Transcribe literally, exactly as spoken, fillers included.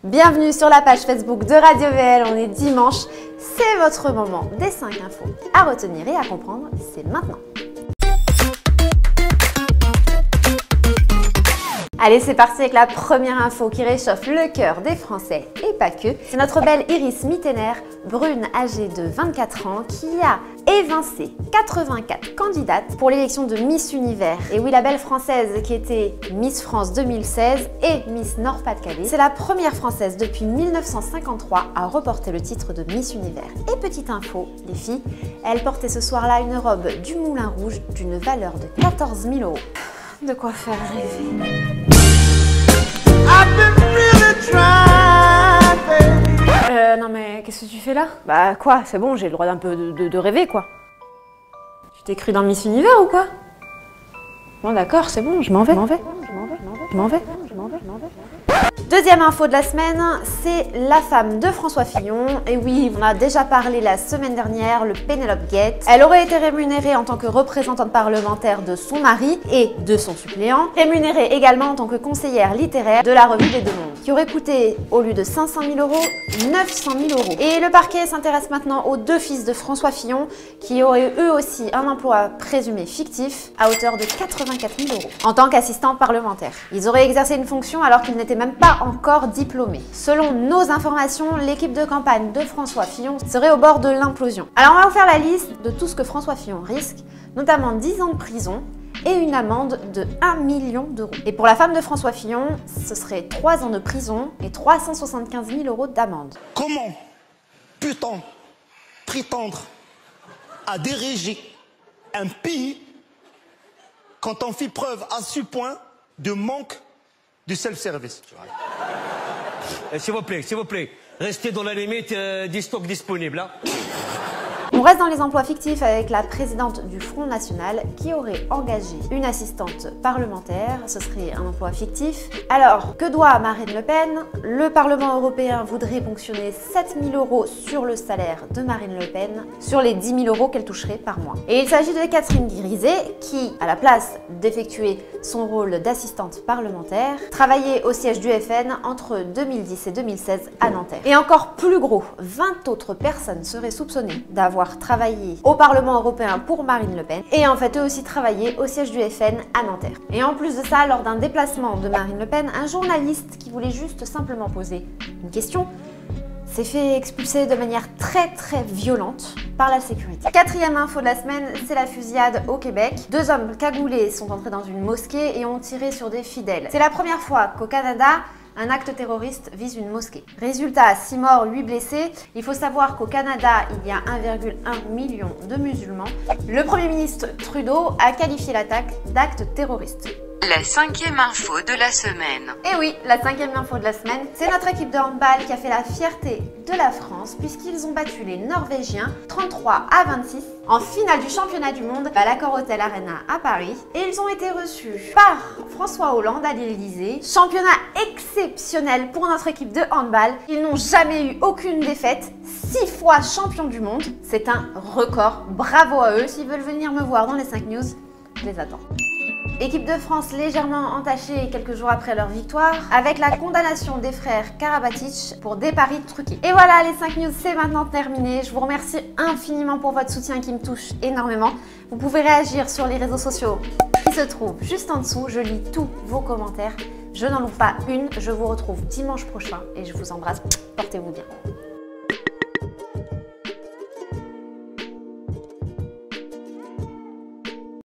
Bienvenue sur la page Facebook de Radio V L, on est dimanche, c'est votre moment des cinq infos à retenir et à comprendre, c'est maintenant. Allez, c'est parti avec la première info qui réchauffe le cœur des Français et pas que. C'est notre belle Iris Mittener, brune âgée de vingt-quatre ans, qui a évincé quatre-vingt-quatre candidates pour l'élection de Miss Univers. Et oui, la belle française qui était Miss France deux mille seize et Miss Nord-Pas-de-Calais. C'est la première française depuis mille neuf cent cinquante-trois à remporter le titre de Miss Univers. Et petite info, les filles, elle portait ce soir-là une robe du Moulin Rouge d'une valeur de quatorze mille euros. De quoi faire rêver. Euh, non mais qu'est-ce que tu fais là? Bah quoi, c'est bon, j'ai le droit d'un peu de, de, de rêver quoi. Tu t'es cru dans Miss Univers ou quoi? Bon d'accord, c'est bon, je m'en vais, je m'en vais, je m'en vais, je m'en vais, je m'en vais, je m'en vais. Deuxième info de la semaine, c'est la femme de François Fillon. Et oui, on a déjà parlé la semaine dernière, le Penelope Gate. Elle aurait été rémunérée en tant que représentante parlementaire de son mari et de son suppléant. Rémunérée également en tant que conseillère littéraire de la revue des Deux Mondes, qui aurait coûté, au lieu de cinq cent mille euros, neuf cent mille euros. Et le parquet s'intéresse maintenant aux deux fils de François Fillon, qui auraient eux aussi un emploi présumé fictif à hauteur de quatre-vingt-quatre mille euros, en tant qu'assistants parlementaires. Ils auraient exercé une fonction alors qu'ils n'étaient même pas encore diplômés. Selon nos informations, l'équipe de campagne de François Fillon serait au bord de l'implosion. Alors on va vous faire la liste de tout ce que François Fillon risque, notamment dix ans de prison et une amende de un million d'euros. Et pour la femme de François Fillon, ce serait trois ans de prison et trois cent soixante-quinze mille euros d'amende. Comment peut-on prétendre à diriger un pays quand on fait preuve à ce point de manque du self-service? S'il vous plaît, s'il vous plaît, restez dans la limite euh, du stock disponible. Hein. On reste dans les emplois fictifs avec la présidente du Front National qui aurait engagé une assistante parlementaire. Ce serait un emploi fictif. Alors, que doit Marine Le Pen? Le Parlement européen voudrait ponctionner sept mille euros sur le salaire de Marine Le Pen, sur les dix mille euros qu'elle toucherait par mois. Et il s'agit de Catherine Griset qui, à la place d'effectuer son rôle d'assistante parlementaire, travaillait au siège du F N entre deux mille dix et deux mille seize à Nanterre. Et encore plus gros, vingt autres personnes seraient soupçonnées d'avoir travaillé au Parlement européen pour Marine Le Pen et en fait eux aussi travaillé au siège du F N à Nanterre. Et en plus de ça, lors d'un déplacement de Marine Le Pen, un journaliste qui voulait juste simplement poser une question s'est fait expulser de manière très très violente par la sécurité. Quatrième info de la semaine, c'est la fusillade au Québec. Deux hommes cagoulés sont entrés dans une mosquée et ont tiré sur des fidèles. C'est la première fois qu'au Canada, un acte terroriste vise une mosquée. Résultat, six morts, huit blessés. Il faut savoir qu'au Canada, il y a un virgule un million de musulmans. Le Premier ministre Trudeau a qualifié l'attaque d'acte terroriste. La cinquième info de la semaine. Et oui, la cinquième info de la semaine, c'est notre équipe de handball qui a fait la fierté de la France puisqu'ils ont battu les Norvégiens trente-trois à vingt-six en finale du championnat du monde à l'Accor Hotel Arena à Paris. Et ils ont été reçus par François Hollande à l'Élysée. Championnat exceptionnel pour notre équipe de handball. Ils n'ont jamais eu aucune défaite. Six fois champions du monde. C'est un record. Bravo à eux. S'ils veulent venir me voir dans les cinq news, je les attends. Équipe de France légèrement entachée quelques jours après leur victoire, avec la condamnation des frères Karabatic pour des paris truqués. Et voilà, les cinq news, c'est maintenant terminé. Je vous remercie infiniment pour votre soutien qui me touche énormément. Vous pouvez réagir sur les réseaux sociaux qui se trouvent juste en dessous. Je lis tous vos commentaires. Je n'en loupe pas une. Je vous retrouve dimanche prochain et je vous embrasse. Portez-vous bien.